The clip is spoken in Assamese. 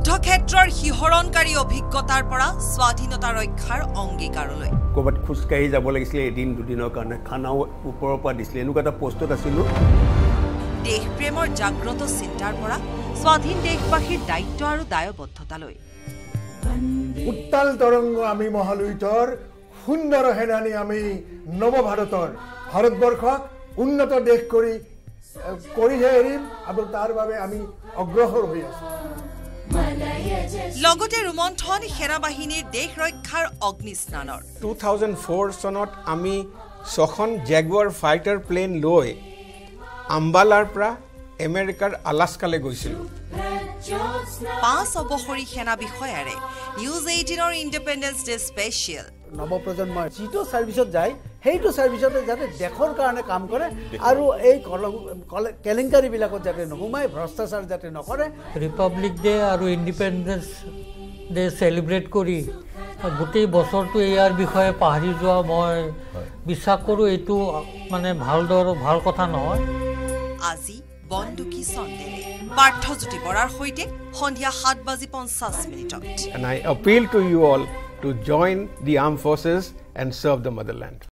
যুদ্ধক্ষেত্ৰৰ শিহৰণকাৰী অভিজ্ঞতাৰ পৰা স্বাধীনতা ৰক্ষাৰ অংগীকাৰলৈ ক'বাত খুচকাই যাব লাগিছিল এদিন দুদিনৰ কাৰণে খানাও ওপৰৰ পৰা দিছিল এনেকুৱা এটা পোষ্টত আছিল দেশপ্ৰেমৰ জাগ্ৰত চিন্তাৰ পৰা স্বাধীন দেশবাসীৰ দায়িত্ব আৰু দায়বদ্ধতালৈ উত্তাল তৰংগ আমি মহালুইতৰ সুন্দৰ হেনানি আমি নৱভাৰতৰ ভাৰতবৰ্ষক উন্নত দেশ কৰিহে এৰিম আৰু তাৰ বাবে আমি অগ্ৰসৰ হৈ আছো লগতে ৰোমন্থন সেনাবাহিনীৰ দেশ ৰক্ষাৰ অগ্নিস্নানৰ 2004 চনত আমি 6খন জেগুৱাৰ ফাইটাৰ প্লেন লৈ আম্বালাৰ পৰা আমেৰিকাৰ আলাস্কালৈ গৈছিলোঁ 5 অবসৰী সেনা বিষয়াৰে নিউজ 18ৰ ইণ্ডিপেণ্ডেন্স ডে স্পেচিয়েল নৱপ্ৰজন্মৰ যিটো সাৰ্ভিসত যায় সেইটো সাৰ্ভিসতে যাতে দেশৰ কাৰণে কাম কৰে আৰু এই কেলেংকাৰী বিলাকত যাতে নোমাই ভ্ৰষ্টাচাৰ যাতে নকৰে ৰিপাব্লিক ডে আৰু ইণ্ডিপেণ্ডেন্স ডে সেলিব্ৰেট কৰি গোটেই বছৰটো ইয়াৰ বিষয়ে পাহৰি যোৱা মই বিশ্বাস কৰোঁ এইটো মানে ভাল কথা নহয় আজি বন্দুকি চন্দেলে পাৰ্থজ্যোতি বৰাৰ সৈতে সন্ধিয়া 7:50 And I appeal to you all to join the armed forces and serve the motherland.